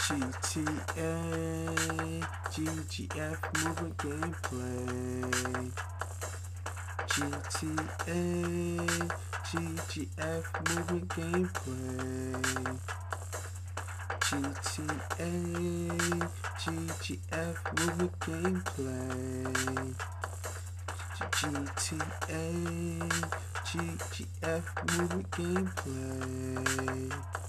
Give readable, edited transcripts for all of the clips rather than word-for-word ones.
GTA, GGF movement gameplay. GTA, GGF movement gameplay. GTA, GGF movement gameplay. GTA, GGF movement gameplay.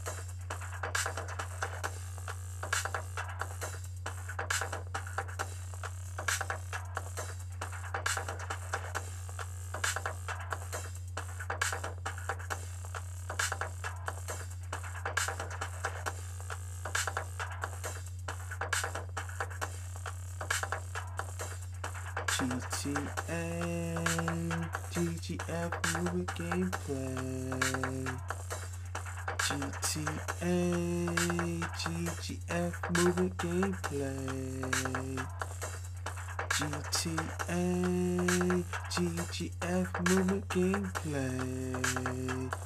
GTA, GGF movie gameplay. GTA, GGF movie gameplay. GTA, GGF movie gameplay.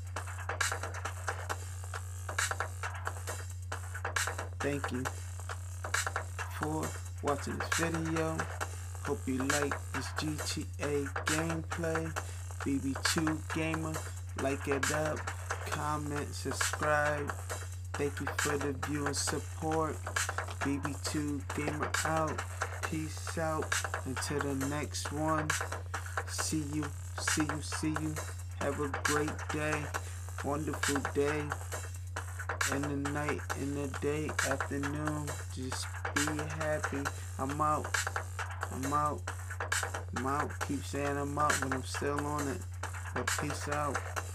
Thank you for watching this video. Hope you like this GTA gameplay. BB2Gamer, like it up, comment, subscribe. Thank you for the view and support. BB2Gamer out. Peace out. Until the next one. See you. Have a great day. Wonderful day. In the night, in the day, afternoon. Just be happy. I'm out. Keep saying I'm out, but I'm still on it. But peace out.